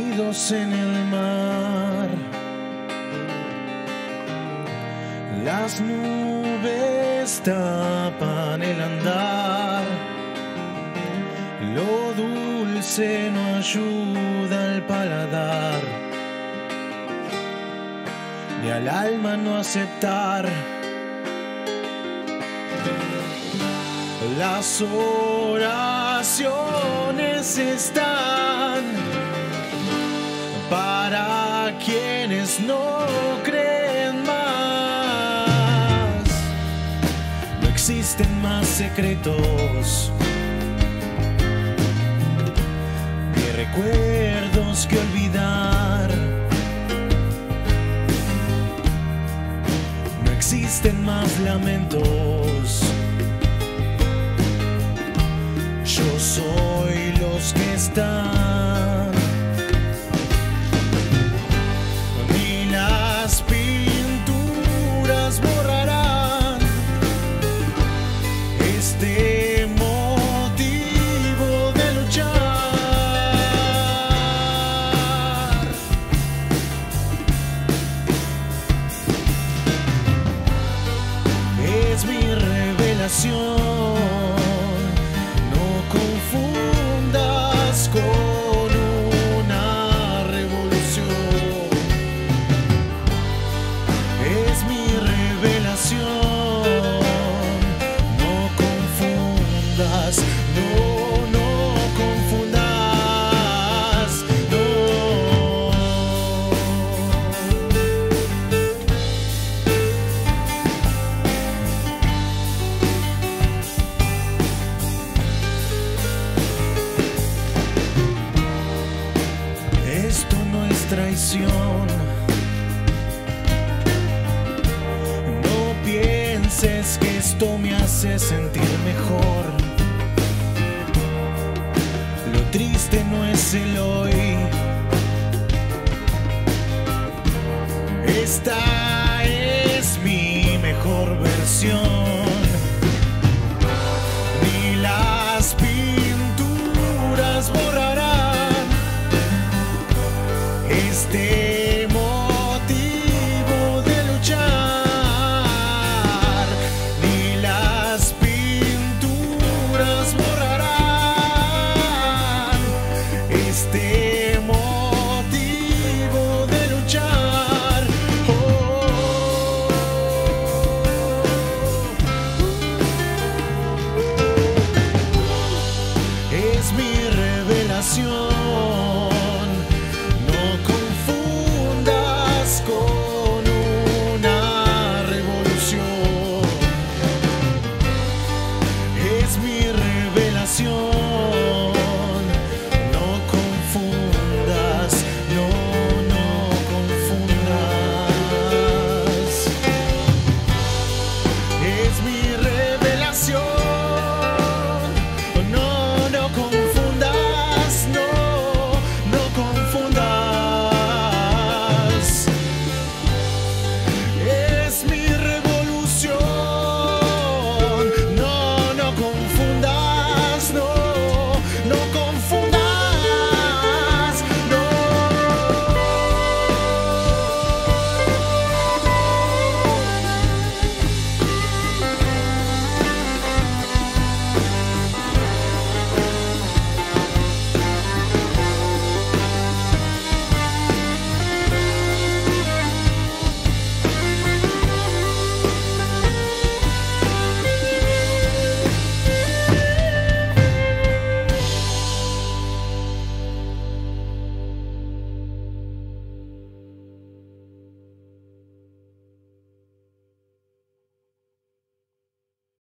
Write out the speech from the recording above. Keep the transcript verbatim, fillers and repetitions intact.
Perdidos en el mar, las nubes tapan el andar, lo dulce no ayuda al paladar, ni al alma no aceptar. Las oraciones están para quienes no creen más. No existen más secretos ni recuerdos que olvidar. No existen más lamentos. Yo soy los que están. Ni las pinturas borrarán este motivo de luchar. Es mi revelación. Con una revolución, es mi revelación. No confundas, no, no confundas, no. Esto no es traición. No pienses que esto me hace sentir mejor. Lo triste no es el hoy. Esta es mi mejor versión. Ni las pinturas borrarán este